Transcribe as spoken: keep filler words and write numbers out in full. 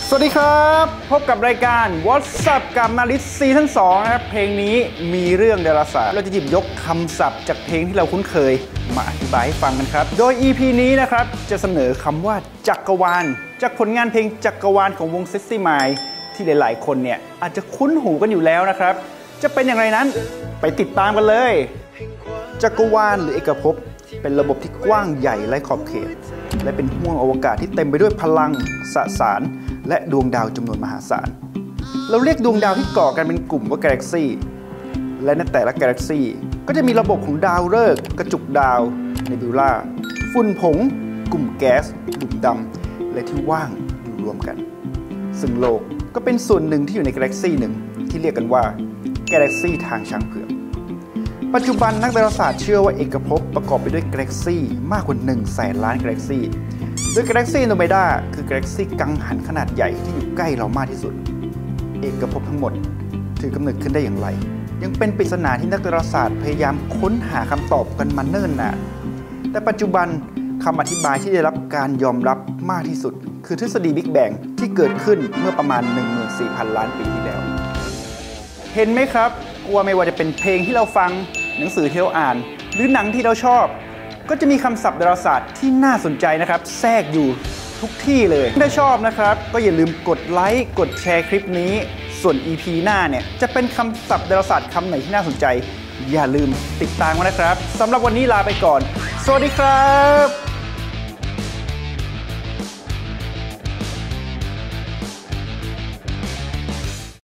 สวัสดีครับพบกับรายการ What's Up กับมาริสซีซั่นสองนะครับเพลงนี้มีเรื่องดาราศาสตร์เราจะหยิบยกคำศัพท์จากเพลงที่เราคุ้นเคยมาอธิบายให้ฟังกันครับโดย อี พี นี้นะครับจะเสนอคำว่าจักรวาลจากผลงานเพลงจักรวาลของวง Sexy Mind ที่หลายๆคนเนี่ยอาจจะคุ้นหูกันอยู่แล้วนะครับจะเป็นอย่างไรนั้นไปติดตามกันเลยจักรวาลหรือเอกภพเป็นระบบที่กว้างใหญ่ไร้ขอบเขตและเป็นห้วงอวกาศที่เต็มไปด้วยพลังสสารและดวงดาวจำนวนมหาศาลเราเรียกดวงดาวที่ก่อกันเป็นกลุ่มว่ากาแล็กซี่และในแต่ละกาแล็กซี่ก็จะมีระบบของดาวฤกษ์กระจุกดาวเนบิวลาฝุ่นผงกลุ่มแก๊สดุ่มดำและที่ว่างอยู่รวมกันซึ่งโลกก็เป็นส่วนหนึ่งที่อยู่ในกาแล็กซี่หนึ่งที่เรียกกันว่ากาแล็กซี่ทางช้างเผือกปัจจุบันนักดาราศาสตร์เชื่อว่าเอกภพประกอบไปด้วยกาแล็กซี่มากกว่าหนึ่งแสนล้านกาแล็กซี่โดยกาแล็กซี่โนเมดาคือกาแล็กซี่กังหันขนาดใหญ่ที่อยู่ใกล้เรามากที่สุดเอกภพทั้งหมดถือกำเนิดขึ้นได้อย่างไรยังเป็นปริศนาที่นักดาราศาสตร์พยายามค้นหาคำตอบกันมาเนิ่นนานแต่ปัจจุบันคำอธิบายที่ได้รับการยอมรับมากที่สุดคือทฤษฎีบิ๊กแบงที่เกิดขึ้นเมื่อประมาณ หนึ่งหมื่นสี่พัน ล้านปีที่แล้วเห็นไหมครับว่าไม่ว่าจะเป็นเพลงที่เราฟังหนังสือที่เราอ่านหรือหนังที่เราชอบก็จะมีคำศัพท์ดาราศาสตร์ที่น่าสนใจนะครับแทรกอยู่ทุกที่เลยถ้าชอบนะครับก็อย่าลืมกดไลค์กดแชร์คลิปนี้ส่วน อี พี หน้าเนี่ยจะเป็นคำศัพท์ดาราศาสตร์คำไหนที่น่าสนใจอย่าลืมติดตามกันนะครับสำหรับวันนี้ลาไปก่อนสวัสดีครับ